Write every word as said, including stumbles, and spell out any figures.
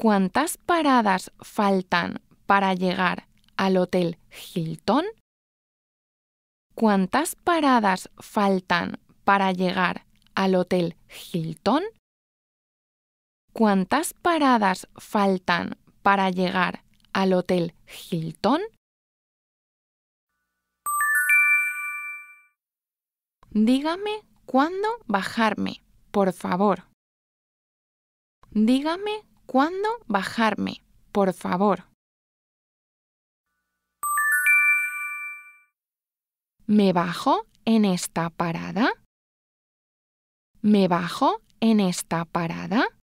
¿Cuántas paradas faltan para llegar al Hotel Hilton? ¿Cuántas paradas faltan para llegar al Hotel Hilton? ¿Cuántas paradas faltan para llegar al Hotel Hilton? Dígame cuándo bajarme, por favor. Dígame cuándo bajarme, por favor. ¿Me bajo en esta parada? ¿Me bajo en esta parada?